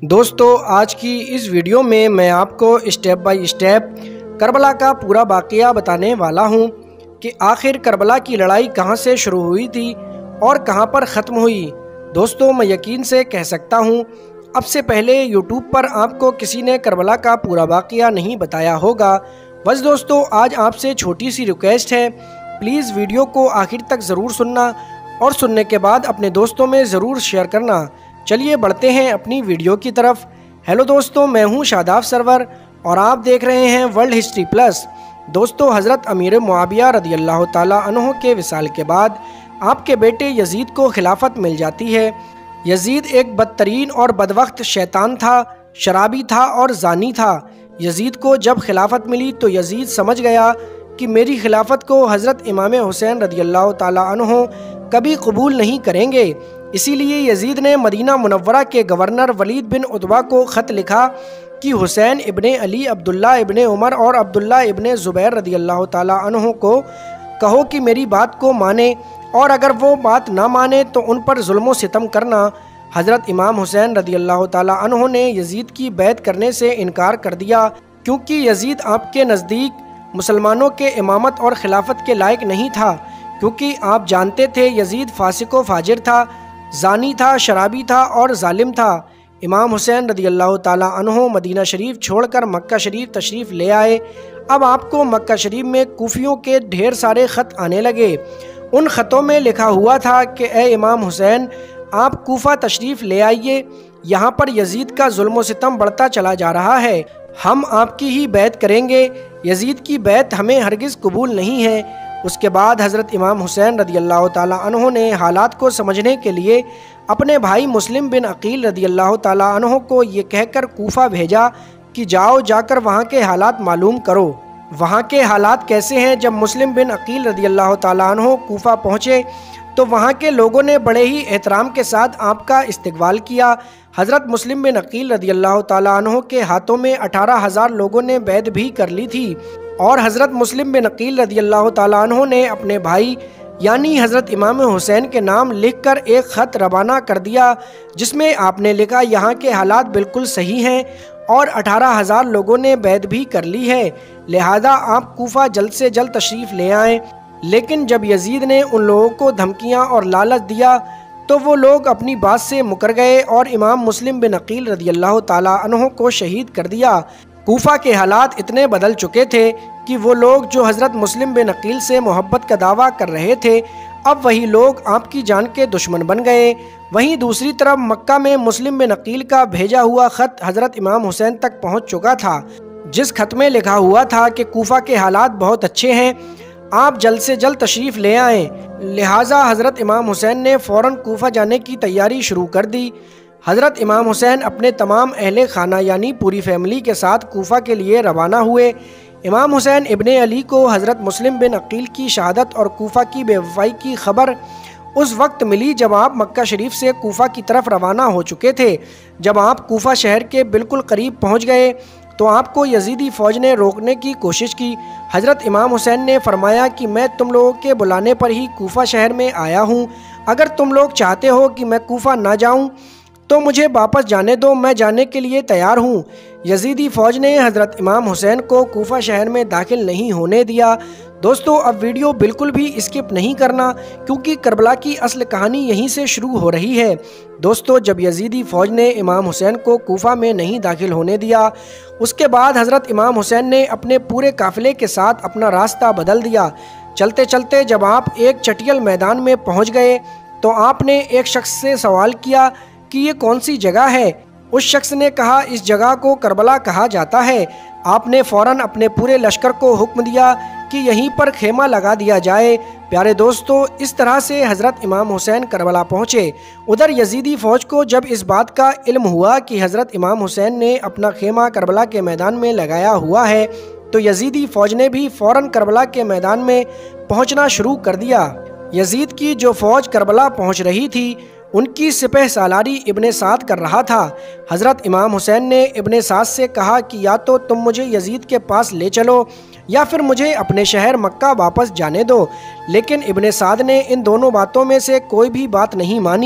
دوستو آج کی اس ویڈیو میں آپ کو اسٹیپ بائی اسٹیپ کربلا کا پورا واقعہ بتانے والا ہوں کہ آخر کربلا کی لڑائی کہاں سے شروع ہوئی تھی اور کہاں پر ختم ہوئی۔ دوستو میں یقین سے کہہ سکتا ہوں اب سے پہلے یوٹیوب پر آپ کو کسی نے کربلا کا پورا واقعہ نہیں بتایا ہوگا۔ بس دوستو آج آپ سے چھوٹی سی ریکویسٹ ہے، پلیز ویڈیو کو آخر تک ضرور سننا اور سننے کے بعد اپنے دوستوں میں ضرور شیئر کرنا۔ چلیے بڑھتے ہیں اپنی ویڈیو کی طرف۔ ہیلو دوستو، میں ہوں شاداب سرور اور آپ دیکھ رہے ہیں ورلڈ ہسٹری پلس۔ دوستو حضرت امیر معاویہ رضی اللہ تعالیٰ عنہ کے وصال کے بعد آپ کے بیٹے یزید کو خلافت مل جاتی ہے۔ یزید ایک بدترین اور بدوقت شیطان تھا، شرابی تھا اور زانی تھا۔ یزید کو جب خلافت ملی تو یزید سمجھ گیا کہ میری خلافت کو حضرت امام حسین رضی اللہ تعالیٰ عنہ کبھی قبول نہیں کریں گے۔ اسی لیے یزید نے مدینہ منورہ کے گورنر ولید بن عتبہ کو خط لکھا کہ حسین ابن علی، عبداللہ ابن عمر اور عبداللہ ابن زبیر رضی اللہ تعالیٰ عنہ کو کہو کہ میری بات کو مانے، اور اگر وہ بات نہ مانے تو ان پر ظلم و ستم کرنا۔ حضرت امام حسین رضی اللہ تعالیٰ عنہ نے یزید کی بیعت کرنے سے انکار کر دیا، کیونکہ یزید آپ کے نزدیک مسلمانوں کے امامت اور خلافت کے لائق نہیں تھا، کیونکہ آپ جانتے تھے یزید فاسق و فاجر تھا، زانی تھا، شرابی تھا اور ظالم تھا۔ امام حسین رضی اللہ تعالیٰ عنہ مدینہ شریف چھوڑ کر مکہ شریف تشریف لے آئے۔ اب آپ کو مکہ شریف میں کوفیوں کے ڈھیر سارے خط آنے لگے۔ ان خطوں میں لکھا ہوا تھا کہ اے امام حسین، آپ کوفہ تشریف لے آئیے، یہاں پر یزید کا ظلم و ستم بڑھتا چلا جا رہا ہے، ہم آپ کی ہی بیعت کریں گے، یزید کی بیعت ہمیں ہرگز قبول نہیں ہے۔ اس کے بعد حضرت امام حسین رضی اللہ تعالیٰ عنہ نے حالات کو سمجھنے کے لیے اپنے بھائی مسلم بن عقیل رضی اللہ تعالیٰ عنہ کو یہ کہہ کر کوفہ بھیجا کہ جا کر وہاں کے حالات معلوم کرو۔ وہاں کے حالات کیسے ہیں؟ جب مسلم بن عقیل رضی اللہ تعالیٰ عنہ کوفہ پہنچے تو وہاں کے لوگوں نے بڑے ہی احترام کے ساتھ آپ کا استقبال کیا۔ حضرت مسلم بن عقیل رضی اللہ تعالیٰ عنہ کے ہاتھوں میں 18,000 لوگوں نے بیعت بھی کر لی تھی، اور حضرت مسلم بن عقیل رضی اللہ تعالیٰ عنہ نے اپنے بھائی یعنی حضرت امام حسین کے نام لکھ کر ایک خط روانہ کر دیا، جس میں آپ نے لکھا یہاں کے حالات بالکل صحیح ہیں اور 18,000 لوگوں نے بیعت بھی کر لی ہے، لہذا آپ کوفہ جلد سے جلد تشریف لے آئیں۔ لیکن جب یزید نے ان لوگوں کو دھمکیاں اور لالچ دیا تو وہ لوگ اپنی بات سے مکر گئے اور امام مسلم بن عقیل رضی اللہ تعالیٰ عنہ کو شہید کر دیا۔ کوفہ کے حالات اتنے بدل چکے تھے کہ وہ لوگ جو حضرت مسلم بن عقیل سے محبت کا دعویٰ کر رہے تھے، اب وہی لوگ آپ کی جان کے دشمن بن گئے۔ وہیں دوسری طرف مکہ میں مسلم بن عقیل کا بھیجا ہوا خط حضرت امام حسین تک پہنچ چکا تھا، جس خط میں لکھا ہوا تھا کہ کوفہ کے حالات بہت اچھے ہیں، آپ جلد سے جلد تشریف لے آئیں۔ لہٰذا حضرت امام حسین نے فوراً کوفہ جانے کی تیاری شروع کر دی۔ حضرت امام حسین اپنے تمام اہل خانہ یعنی پوری فیملی کے ساتھ کوفہ کے لیے روانہ ہوئے۔ امام حسین ابن علی کو حضرت مسلم بن عقیل کی شہادت اور کوفہ کی بے وفائی کی خبر اس وقت ملی جب آپ مکہ شریف سے کوفہ کی طرف روانہ ہو چکے تھے۔ جب آپ کوفہ شہر کے بالکل قریب پہنچ گئے تو آپ کو یزیدی فوج نے روکنے کی کوشش کی۔ حضرت امام حسین نے فرمایا کہ میں تم لوگوں کے بلانے پر ہی کوفہ شہر میں آیا ہوں، اگر تم لوگ چاہتے ہو کہ میں کوفہ نہ جاؤں تو مجھے واپس جانے دو، میں جانے کے لیے تیار ہوں۔ یزیدی فوج نے حضرت امام حسین کو کوفہ شہر میں داخل نہیں ہونے دیا۔ دوستو اب ویڈیو بالکل بھی اسکپ نہیں کرنا، کیونکہ کربلا کی اصل کہانی یہیں سے شروع ہو رہی ہے۔ دوستو جب یزیدی فوج نے امام حسین کو کوفہ میں نہیں داخل ہونے دیا، اس کے بعد حضرت امام حسین نے اپنے پورے قافلے کے ساتھ اپنا راستہ بدل دیا۔ چلتے چلتے جب آپ ایک چٹیل میدان میں پہنچ گئے تو آپ نے ایک شخص سے سوال کیا کہ یہ کون سی جگہ ہے؟ اس شخص نے کہا اس جگہ کو کربلا کہا جاتا ہے۔ آپ نے فوراً اپنے پورے لشکر کو حکم دیا کہ یہیں پر خیمہ لگا دیا جائے۔ پیارے دوستو اس طرح سے حضرت امام حسین کربلا پہنچے۔ ادھر یزیدی فوج کو جب اس بات کا علم ہوا کہ حضرت امام حسین نے اپنا خیمہ کربلا کے میدان میں لگایا ہوا ہے تو یزیدی فوج نے بھی فوراً کربلا کے میدان میں پہنچنا شروع کر دیا۔ یزید کی جو فوج کربلا پہنچ رہی تھی ان کی سپہ سالاری ابن سعد کر رہا تھا۔ حضرت امام حسین نے ابن سعد سے کہا کہ یا تو تم مجھے یزید کے پاس لے چلو یا پھر مجھے اپنے شہر مکہ واپس جانے دو، لیکن ابن سعد نے ان دونوں باتوں میں سے کوئی بھی بات نہیں مانی۔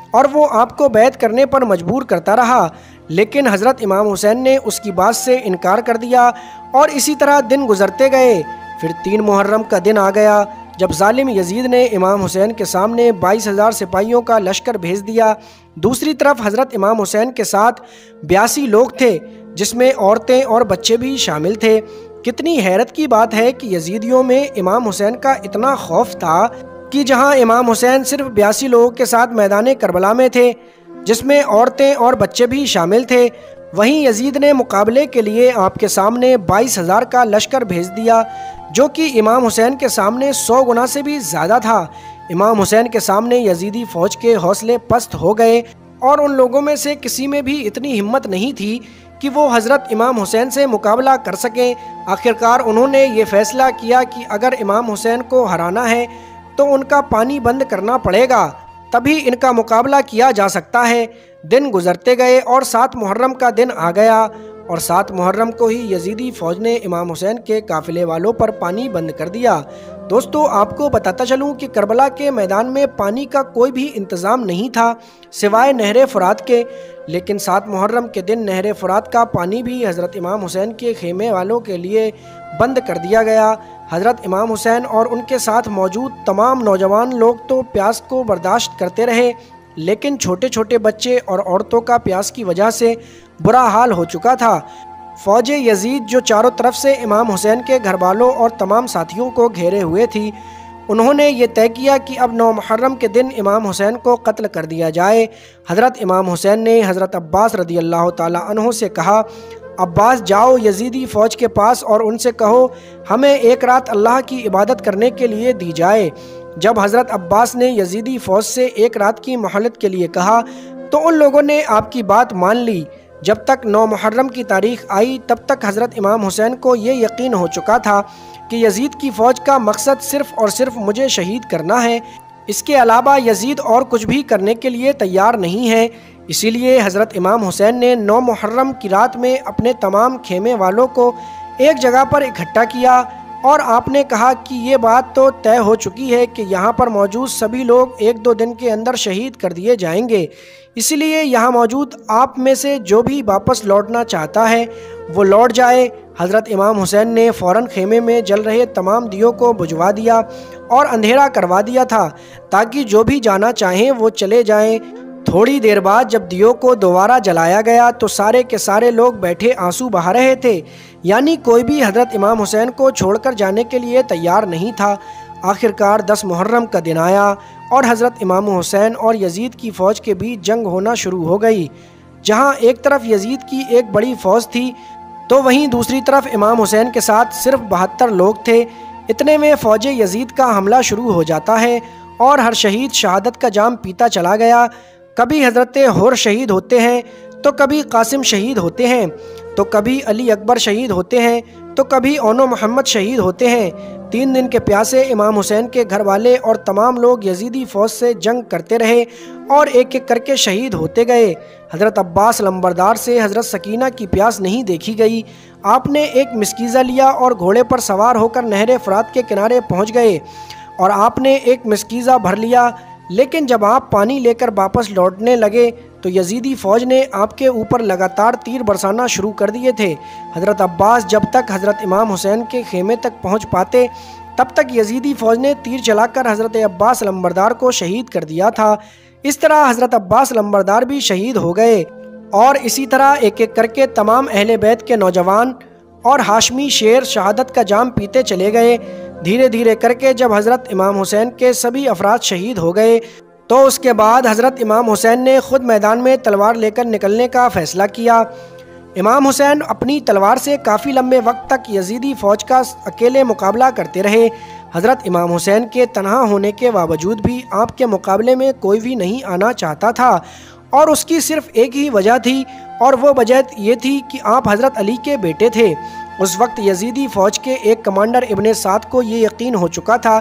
اور وہ آپ کو بیعت کرنے پر مجبور کرتا رہا، لیکن حضرت امام حسین نے اس کی بات سے انکار کر دیا اور اسی طرح دن گزرتے گئے۔ پھر 3 محرم کا دن آ گیا جب ظالم یزید نے امام حسین کے سامنے 22,000 سپاہیوں کا لشکر بھیج دیا۔ دوسری طرف حضرت امام حسین کے ساتھ 82 لوگ تھے، جس میں عورتیں اور بچے بھی شامل تھے۔ کتنی حیرت کی بات ہے کہ یزیدیوں میں امام حسین کا اتنا خوف تھا کہ جہاں امام حسین صرف 82 لوگوں کے ساتھ میدان کربلا میں تھے، جس میں عورتیں اور بچے بھی شامل تھے، وہیں یزید نے مقابلے کے لیے آپ کے سامنے 22,000 کا لشکر بھیج دیا، جو کہ امام حسین کے سامنے 100 گنا سے بھی زیادہ تھا۔ امام حسین کے سامنے یزیدی فوج کے حوصلے پست ہو گئے اور ان لوگوں میں سے کسی میں بھی اتنی ہمت نہیں تھی کہ وہ حضرت امام حسین سے مقابلہ کر سکیں۔ آخرکار انہوں نے یہ فیصلہ کیا کہ اگر امام حسین کو ہرانا ہے تو ان کا پانی بند کرنا پڑے گا، تبھی ان کا مقابلہ کیا جا سکتا ہے۔ دن گزرتے گئے اور 7 محرم کا دن آ گیا اور 7 محرم کو ہی یزیدی فوج نے امام حسین کے قافلے والوں پر پانی بند کر دیا۔ دوستو، آپ کو بتاتا چلوں کہ کربلا کے میدان میں پانی کا کوئی بھی انتظام نہیں تھا سوائے نہر فرات کے، لیکن 7 محرم کے دن نہر فرات کا پانی بھی حضرت امام حسین کے خیمے والوں کے لیے بند کر دیا گیا۔ حضرت امام حسین اور ان کے ساتھ موجود تمام نوجوان لوگ تو پیاس کو برداشت کرتے رہے، لیکن چھوٹے چھوٹے بچے اور عورتوں کا پیاس کی وجہ سے برا حال ہو چکا تھا۔ فوج یزید جو چاروں طرف سے امام حسین کے گھر والوں اور تمام ساتھیوں کو گھیرے ہوئے تھی، انہوں نے یہ طے کیا کہ اب 9 محرم کے دن امام حسین کو قتل کر دیا جائے۔ حضرت امام حسین نے حضرت عباس رضی اللہ تعالیٰ عنہ سے کہا، عباس جاؤ یزیدی فوج کے پاس اور ان سے کہو ہمیں ایک رات اللہ کی عبادت کرنے کے لیے دی جائے۔ جب حضرت عباس نے یزیدی فوج سے ایک رات کی مہلت کے لیے کہا تو ان لوگوں نے آپ کی بات مان لی۔ جب تک 9 محرم کی تاریخ آئی تب تک حضرت امام حسین کو یہ یقین ہو چکا تھا کہ یزید کی فوج کا مقصد صرف اور صرف مجھے شہید کرنا ہے، اس کے علاوہ یزید اور کچھ بھی کرنے کے لیے تیار نہیں ہے۔ اسی لیے حضرت امام حسین نے 9 محرم کی رات میں اپنے تمام خیمے والوں کو ایک جگہ پر اکٹھا کیا اور آپ نے کہا کہ یہ بات تو طے ہو چکی ہے کہ یہاں پر موجود سبھی لوگ 1-2 دن کے اندر شہید کر دیے جائیں گے، اسی لیے یہاں موجود آپ میں سے جو بھی واپس لوٹنا چاہتا ہے وہ لوٹ جائے۔ حضرت امام حسین نے فوراً خیمے میں جل رہے تمام دیوں کو بجھوا دیا اور اندھیرا کروا دیا تھا تاکہ جو بھی جانا چاہیں وہ چلے جائیں۔ تھوڑی دیر بعد جب دیوں کو دوبارہ جلایا گیا تو سارے کے سارے لوگ بیٹھے آنسو بہا رہے تھے، یعنی کوئی بھی حضرت امام حسین کو چھوڑ کر جانے کے لیے تیار نہیں تھا۔ آخرکار 10 محرم کا دن آیا اور حضرت امام حسین اور یزید کی فوج کے بیچ جنگ ہونا شروع ہو گئی۔ جہاں ایک طرف یزید کی ایک بڑی فوج تھی تو وہیں دوسری طرف امام حسین کے ساتھ صرف 72 لوگ تھے۔ اتنے میں فوج یزید کا حملہ شروع ہو جاتا ہے اور ہر شہید شہادت کا جام پیتا چلا گیا۔ کبھی حضرت حر شہید ہوتے ہیں تو کبھی قاسم شہید ہوتے ہیں تو کبھی علی اکبر شہید ہوتے ہیں تو کبھی اونو محمد شہید ہوتے ہیں۔ 3 دن کے پیاسے امام حسین کے گھر والے اور تمام لوگ یزیدی فوج سے جنگ کرتے رہے اور ایک ایک کر کے شہید ہوتے گئے۔ حضرت عباس لمبردار سے حضرت سکینہ کی پیاس نہیں دیکھی گئی۔ آپ نے ایک مسکیزہ لیا اور گھوڑے پر سوار ہو کر نہر فرات کے کنارے پہنچ گئے اور آپ نے ایک مسکیزہ بھر لیا، لیکن جب آپ پانی لے کر واپس لوٹنے لگے تو یزیدی فوج نے آپ کے اوپر لگاتار تیر برسانا شروع کر دیے تھے۔ حضرت عباس جب تک حضرت امام حسین کے خیمے تک پہنچ پاتے تب تک یزیدی فوج نے تیر چلا کر حضرت عباس لمبردار کو شہید کر دیا تھا۔ اس طرح حضرت عباس لمبردار بھی شہید ہو گئے اور اسی طرح ایک ایک کر کے تمام اہل بیت کے نوجوان اور ہاشمی شیر شہادت کا جام پیتے چلے گئے۔ دھیرے دھیرے کر کے جب حضرت امام حسین کے سبھی افراد شہید ہو گئے تو اس کے بعد حضرت امام حسین نے خود میدان میں تلوار لے کر نکلنے کا فیصلہ کیا۔ امام حسین اپنی تلوار سے کافی لمبے وقت تک یزیدی فوج کا اکیلے مقابلہ کرتے رہے۔ حضرت امام حسین کے تنہا ہونے کے باوجود بھی آپ کے مقابلے میں کوئی بھی نہیں آنا چاہتا تھا اور اس کی صرف ایک ہی وجہ تھی اور وہ وجہ یہ تھی کہ آپ حضرت علی کے بیٹے تھے۔ اس وقت یزیدی فوج کے ایک کمانڈر ابن سعد کو یہ یقین ہو چکا تھا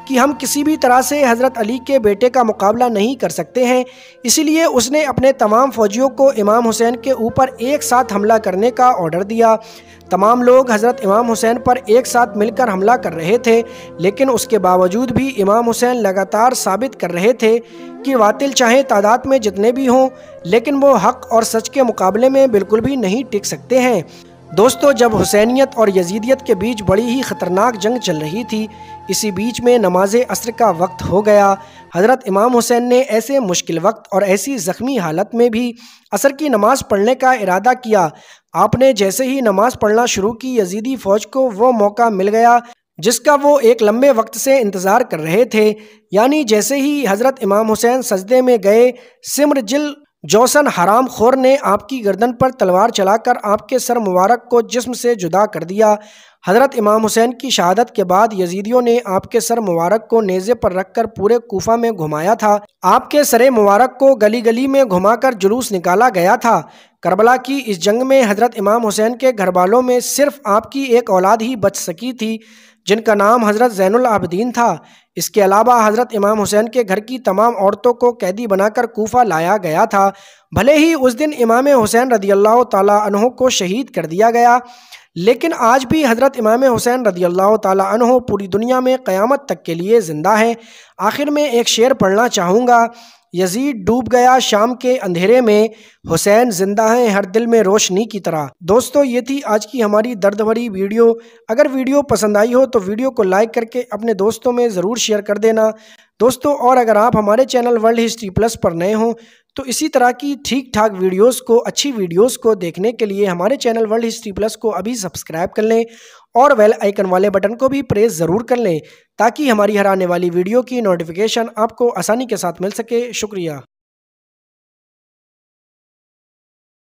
کہ ہم کسی بھی طرح سے حضرت علی کے بیٹے کا مقابلہ نہیں کر سکتے ہیں، اسی لیے اس نے اپنے تمام فوجیوں کو امام حسین کے اوپر ایک ساتھ حملہ کرنے کا آرڈر دیا۔ تمام لوگ حضرت امام حسین پر ایک ساتھ مل کر حملہ کر رہے تھے، لیکن اس کے باوجود بھی امام حسین لگاتار ثابت کر رہے تھے کہ باطل چاہے تعداد میں جتنے بھی ہوں، لیکن وہ حق اور سچ کے مقابلے میں بالکل بھی نہیں ٹک سکتے ہیں۔ دوستو، جب حسینیت اور یزیدیت کے بیچ بڑی ہی خطرناک جنگ چل رہی تھی، اسی بیچ میں نماز عصر کا وقت ہو گیا۔ حضرت امام حسین نے ایسے مشکل وقت اور ایسی زخمی حالت میں بھی عصر کی نماز پڑھنے کا ارادہ کیا۔ آپ نے جیسے ہی نماز پڑھنا شروع کی، یزیدی فوج کو وہ موقع مل گیا جس کا وہ ایک لمبے وقت سے انتظار کر رہے تھے، یعنی جیسے ہی حضرت امام حسین سجدے میں گئے، سمر جل جوسن حرام خور نے آپ کی گردن پر تلوار چلا کر آپ کے سر مبارک کو جسم سے جدا کر دیا۔ حضرت امام حسین کی شہادت کے بعد یزیدیوں نے آپ کے سر مبارک کو نیزے پر رکھ کر پورے کوفہ میں گھمایا تھا۔ آپ کے سر مبارک کو گلی گلی میں گھما کر جلوس نکالا گیا تھا۔ کربلا کی اس جنگ میں حضرت امام حسین کے گھر والوں میں صرف آپ کی ایک اولاد ہی بچ سکی تھی، جن کا نام حضرت زین العابدین تھا۔ اس کے علاوہ حضرت امام حسین کے گھر کی تمام عورتوں کو قیدی بنا کر کوفہ لایا گیا تھا۔ بھلے ہی اس دن امام حسین رضی اللہ تعالیٰ عنہ کو شہید کر دیا گیا، لیکن آج بھی حضرت امام حسین رضی اللہ تعالیٰ عنہ پوری دنیا میں قیامت تک کے لیے زندہ ہیں۔ آخر میں ایک شعر پڑھنا چاہوں گا: یزید ڈوب گیا شام کے اندھیرے میں، حسین زندہ ہیں ہر دل میں روشنی کی طرح۔ دوستو، یہ تھی آج کی ہماری درد بھری ویڈیو۔ اگر ویڈیو پسند آئی ہو تو ویڈیو کو لائک کر کے اپنے دوستوں میں ضرور شیئر کر دینا دوستو، اور اگر آپ ہمارے چینل ورلڈ ہسٹری پلس پر نئے ہوں تو اسی طرح کی ٹھیک ٹھاک ویڈیوز کو، اچھی ویڈیوز کو دیکھنے کے لیے ہمارے چینل ورلڈ ہسٹری پلس کو ابھی سبسکرائب کر لیں اور بیل آئیکن والے بٹن کو بھی پریس ضرور کر لیں تاکہ ہماری ہر آنے والی ویڈیو کی نوٹیفیکیشن آپ کو آسانی کے ساتھ مل سکے۔ شکریہ۔